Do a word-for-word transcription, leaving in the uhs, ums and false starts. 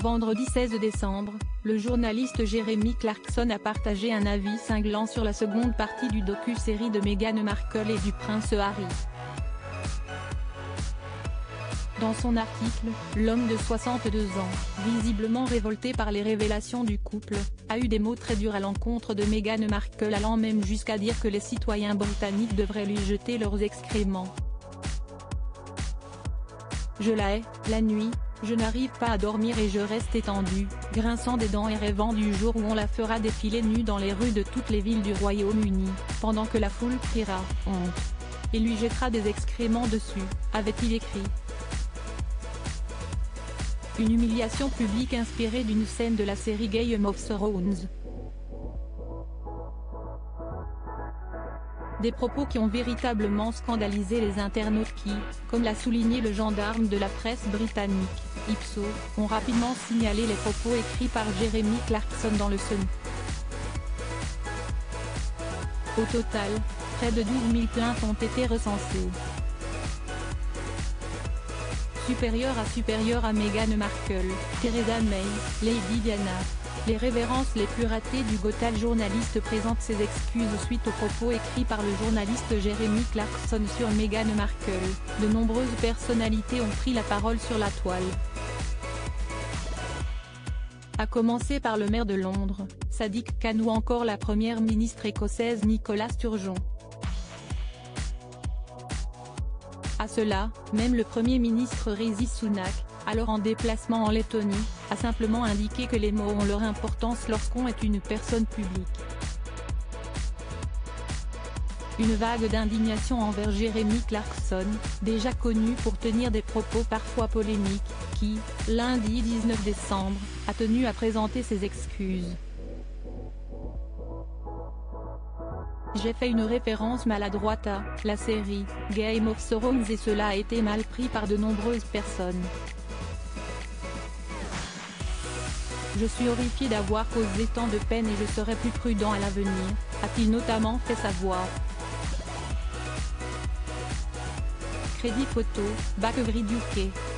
Vendredi seize décembre, le journaliste Jeremy Clarkson a partagé un avis cinglant sur la seconde partie du docu-série de Meghan Markle et du prince Harry. Dans son article, l'homme de soixante-deux ans, visiblement révolté par les révélations du couple, a eu des mots très durs à l'encontre de Meghan Markle, allant même jusqu'à dire que les citoyens britanniques devraient lui jeter leurs excréments. Je la hais, la nuit, je n'arrive pas à dormir et je reste étendu, grinçant des dents et rêvant du jour où on la fera défiler nue dans les rues de toutes les villes du Royaume-Uni, pendant que la foule criera « honte » et lui jettera des excréments dessus, avait-il écrit. Une humiliation publique inspirée d'une scène de la série Game of Thrones. Des propos qui ont véritablement scandalisé les internautes qui, comme l'a souligné le gendarme de la presse britannique, Ipsos, ont rapidement signalé les propos écrits par Jeremy Clarkson dans le Sun. Au total, près de douze mille plaintes ont été recensées. Supérieure à supérieure à Meghan Markle, Theresa May, Lady Diana. Les révérences les plus ratées du Gotham journaliste présente ses excuses suite aux propos écrits par le journaliste Jeremy Clarkson sur Meghan Markle. De nombreuses personnalités ont pris la parole sur la toile. À commencer par le maire de Londres, Sadiq Khan, ou encore la première ministre écossaise Nicola Sturgeon. À cela, même le Premier ministre Rishi Sunak, alors en déplacement en Lettonie, a simplement indiqué que les mots ont leur importance lorsqu'on est une personne publique. Une vague d'indignation envers Jeremy Clarkson, déjà connu pour tenir des propos parfois polémiques, qui, lundi dix-neuf décembre, a tenu à présenter ses excuses. J'ai fait une référence maladroite à la série Game of Thrones et cela a été mal pris par de nombreuses personnes. Je suis horrifié d'avoir causé tant de peine et je serai plus prudent à l'avenir, a-t-il notamment fait savoir. Crédit photo, Bakery U K.